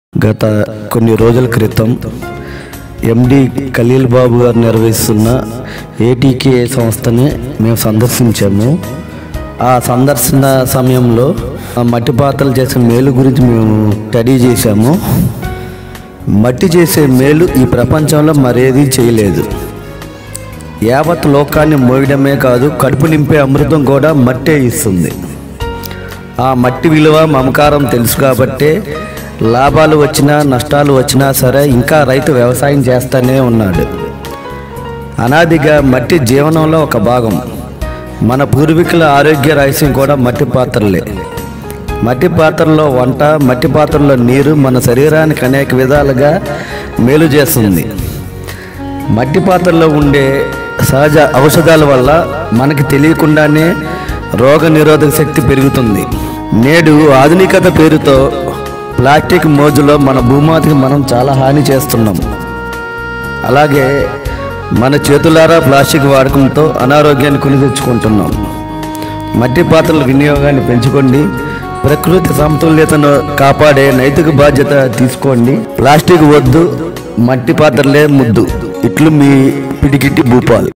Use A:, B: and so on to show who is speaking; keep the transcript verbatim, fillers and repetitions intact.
A: గత కొన్ని రోజుల క్రితం ఎండి ఖలీల్ బాబు గారు నిర్వహిస్తున్న ఏటీకే సంస్థని మేము సందర్శించాము. ఆ సందర్శన సమయంలో మట్టి పాత్రలు చేసే మేలు గురించి మేము స్టడీ చేశాము. మట్టి చేసే మేలు ఈ ప్రపంచంలో మరేది చేయలేదు. యావత్ లోకాన్ని మోయడమే కాదు, కడుపు నింపే అమృతం కూడా మట్టే ఇస్తుంది. ఆ మట్టి విలువ మమకారం తెలుసు కాబట్టే లాభాలు వచ్చినా నష్టాలు వచ్చినా సరే ఇంకా రైతు వ్యవసాయం చేస్తూనే ఉన్నాడు. అనాదిగా మట్టి జీవనంలో ఒక భాగం. మన పూర్వీకుల ఆరోగ్య రహస్యం కూడా మట్టి పాత్రలే. మట్టి పాత్రలో వంట, మట్టి పాత్రలో నీరు మన శరీరానికి అనేక విధాలుగా మేలు చేస్తుంది. మట్టి పాత్రలో ఉండే సహజ ఔషధాల వల్ల మనకి తెలియకుండానే రోగ నిరోధక శక్తి పెరుగుతుంది. నేడు ఆధునికత పేరుతో ప్లాస్టిక్ మోజులో మన భూమాతకి మనం చాలా హాని చేస్తున్నాం. అలాగే మన చేతులారా ప్లాస్టిక్ వాడకంతో అనారోగ్యాన్ని కొని తెచ్చుకుంటున్నాం. మట్టి పాత్రల వినియోగాన్ని పెంచుకోండి. ప్రకృతి సమతుల్యతను కాపాడే నైతిక బాధ్యత తీసుకోండి. ప్లాస్టిక్ వద్దు, మట్టి పాత్రలే ముద్దు. ఇట్లు మీ పిడికిటి భూపాల్.